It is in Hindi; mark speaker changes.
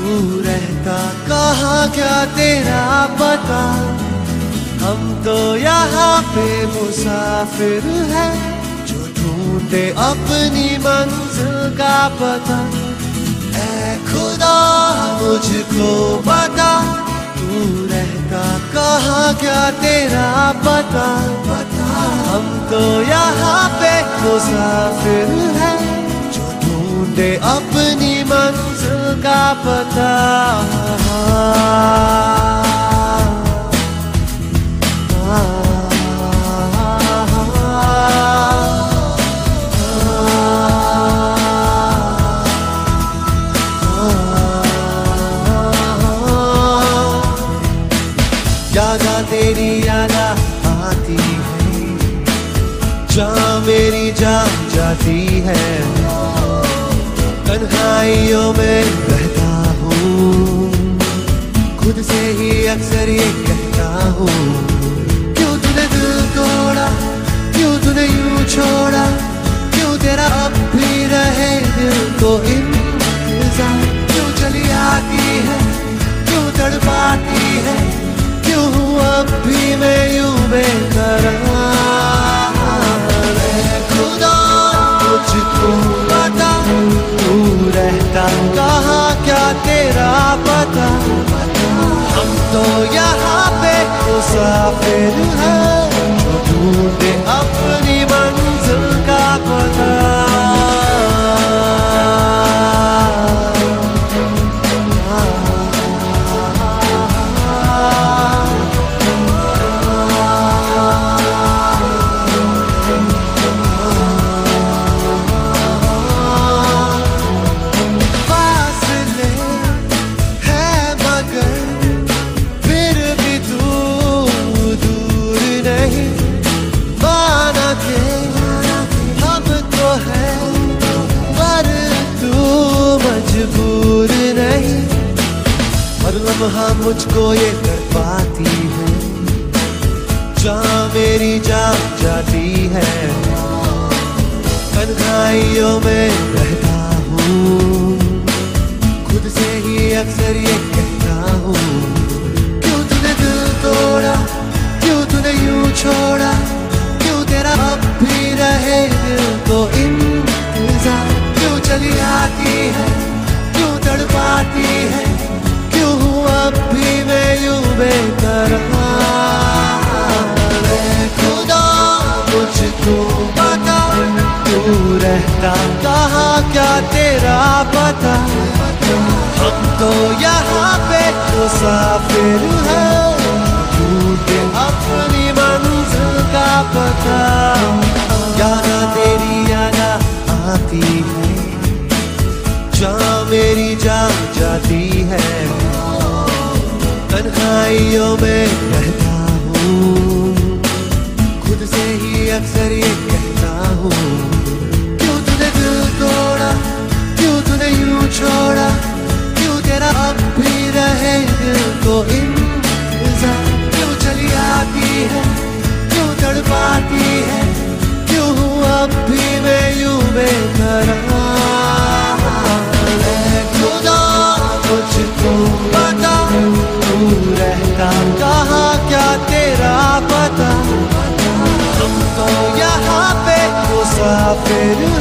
Speaker 1: तू रहता कहाँ क्या तेरा पता, हम तो यहाँ पे मुसाफिर हैं जो ढूंढे अपनी मंजिल का पता। ऐ खुदा मुझको बता, तू रहता कहाँ क्या तेरा पता, हम तो यहाँ पे मुसाफिर हैं जो ढूंढे अपनी मंजिल का पता। यादा तेरी यादा आती है, जहाँ मेरी जान जाती है, तन्हाइयों में रहता हूँ, खुद से ही अक्सर ये कहता हूँ, क्यों तूने दिल तोड़ा, क्यों तूने यूं छोड़ा, क्यों तेरा अब भी रहे दिल को इंतजार, क्यों चली आती है, क्यों तड़पाती है, क्यों हूँ अब भी मैं यूं बेकरार। खुदा मुझको बता, तू रहता कहाँ क्या तेरा पता, हम तो यहाँ पे मुसाफिर हैं जो ढूंढे अपनी मंजिल का पता। मजबूर नहीं, हर लम्हा मुझको ये तड़पाती है, जहाँ मेरी जान जाती है, तन्हाइयों में रहता हूँ, खुद से ही अक्सर ये कहता हूँ, क्यों तूने दिल तोड़ा, क्यों तूने यूं छोड़ा, क्यों तेरा अब भी रहे दिल को इंतजार, क्यों चली आती है, क्यों तड़पाती है, क्यों हूँ अब भी मैं यूं बेकरार। खुदा मुझको बता, तू रहता कहाँ क्या तेरा पता, हम तो यहाँ पे मुसाफिर हैं ढूंढे अपनी मंजिल का पता। यादा तेरी यादा आती है, जहाँ मेरी जान जाती है, तन्हाइयों में रहता हूँ, खुद से ही अक्सर ये कहता हूँ, क्यों तूने दिल तोड़ा, क्यों तूने यूं छोड़ा, क्यों तेरा अब भी रहे दिल को इंतजार, क्यों चली आती है, क्यों तड़पाती है, क्यों हूँ अब भी मैं यूं बेकरार। मुझको बता, तू रहता कहाँ क्या तेरा पता, हम तो यहाँ पे मुसाफिर